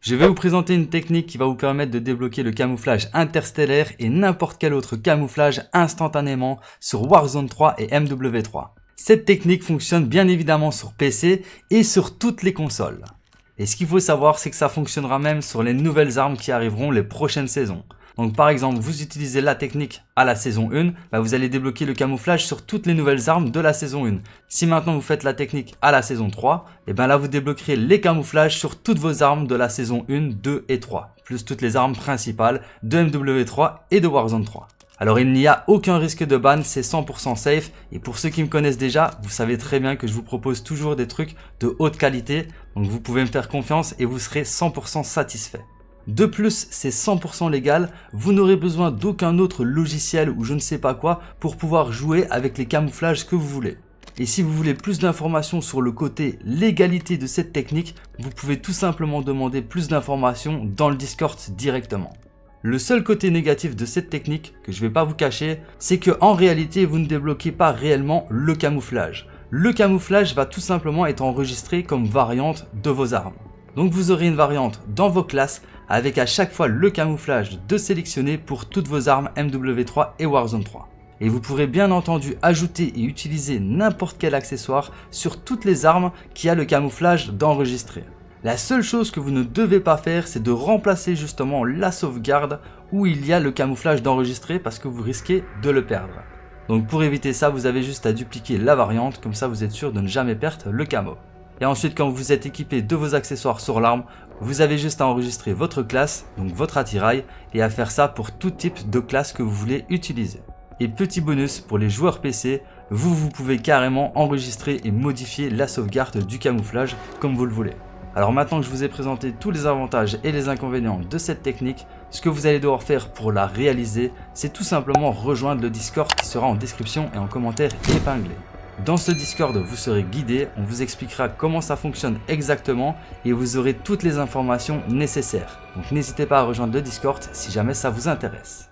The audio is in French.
Je vais vous présenter une technique qui va vous permettre de débloquer le camouflage interstellaire et n'importe quel autre camouflage instantanément sur Warzone 3 et MW3. Cette technique fonctionne bien évidemment sur PC et sur toutes les consoles. Et ce qu'il faut savoir, c'est que ça fonctionnera même sur les nouvelles armes qui arriveront les prochaines saisons. Donc par exemple, vous utilisez la technique à la saison 1, vous allez débloquer le camouflage sur toutes les nouvelles armes de la saison 1. Si maintenant vous faites la technique à la saison 3, là vous débloquerez les camouflages sur toutes vos armes de la saison 1, 2 et 3, plus toutes les armes principales de MW3 et de Warzone 3. Alors il n'y a aucun risque de ban, c'est 100% safe, et pour ceux qui me connaissent déjà, vous savez très bien que je vous propose toujours des trucs de haute qualité, donc vous pouvez me faire confiance et vous serez 100% satisfait. De plus, c'est 100% légal, vous n'aurez besoin d'aucun autre logiciel ou je ne sais pas quoi pour pouvoir jouer avec les camouflages que vous voulez. Et si vous voulez plus d'informations sur le côté légalité de cette technique, vous pouvez tout simplement demander plus d'informations dans le Discord directement. Le seul côté négatif de cette technique, que je ne vais pas vous cacher, c'est que en réalité vous ne débloquez pas réellement le camouflage. Le camouflage va tout simplement être enregistré comme variante de vos armes. Donc vous aurez une variante dans vos classes avec à chaque fois le camouflage de sélectionner pour toutes vos armes MW3 et Warzone 3. Et vous pourrez bien entendu ajouter et utiliser n'importe quel accessoire sur toutes les armes qui a le camouflage d'enregistrer. La seule chose que vous ne devez pas faire, c'est de remplacer justement la sauvegarde où il y a le camouflage d'enregistrer parce que vous risquez de le perdre. Donc pour éviter ça, vous avez juste à dupliquer la variante, comme ça vous êtes sûr de ne jamais perdre le camo. Et ensuite, quand vous êtes équipé de vos accessoires sur l'arme, vous avez juste à enregistrer votre classe, donc votre attirail, et à faire ça pour tout type de classe que vous voulez utiliser. Et petit bonus pour les joueurs PC, vous pouvez carrément enregistrer et modifier la sauvegarde du camouflage comme vous le voulez. Alors maintenant que je vous ai présenté tous les avantages et les inconvénients de cette technique, ce que vous allez devoir faire pour la réaliser, c'est tout simplement rejoindre le Discord qui sera en description et en commentaire épinglé. Dans ce Discord, vous serez guidé, on vous expliquera comment ça fonctionne exactement et vous aurez toutes les informations nécessaires. Donc n'hésitez pas à rejoindre le Discord si jamais ça vous intéresse.